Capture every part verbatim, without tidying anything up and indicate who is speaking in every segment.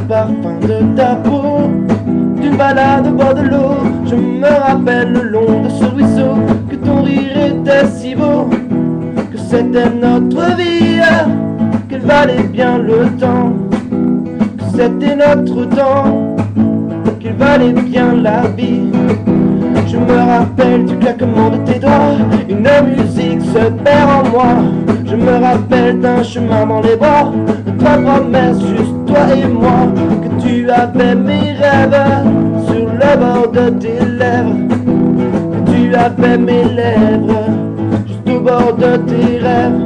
Speaker 1: parfum de ta peau, d'une balade au bord de l'eau. Je me rappelle le long de ce ruisseau, que ton rire était si beau, que c'était notre vie, qu'elle valait bien le temps, que c'était notre temps, qu'il valait bien la vie. Je me rappelle du claquement de tes doigts, une musique se perd en moi. Je me rappelle d'un chemin dans les bois, de ta promesse, juste toi et moi, que tu avais mes rêves sur le bord de tes lèvres, que tu avais mes lèvres juste au bord de tes rêves.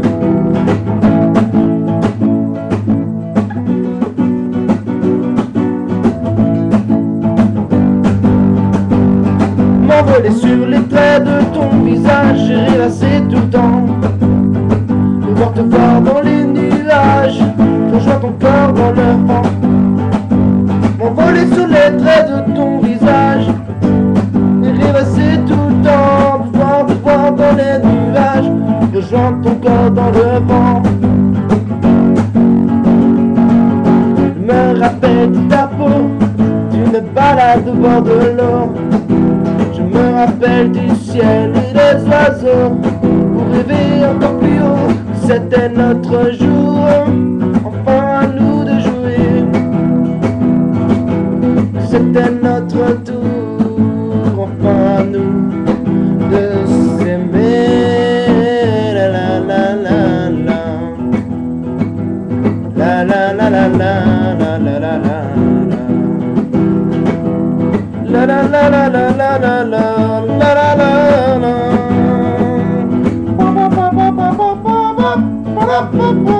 Speaker 1: M'envoler sur les traits de ton visage, j'ai rêvassé tout le temps de voir te voir dans les nuages, rejoindre ton corps dans le vent. M'envoler sur les traits de ton visage, et rêvasser tout le temps, de voir te voir dans les nuages, rejoindre ton corps dans le vent. Je me rappelle de ta peau, d'une balade au bord de l'eau. Je me rappelle du ciel et des oiseaux, pour rêver encore plus haut, que c'était notre jour, enfin à nous de jouer, que c'était notre tour, enfin à nous de s'aimer. La la la la la, la la la la la, la la la la. La la la la la la la la la la la la.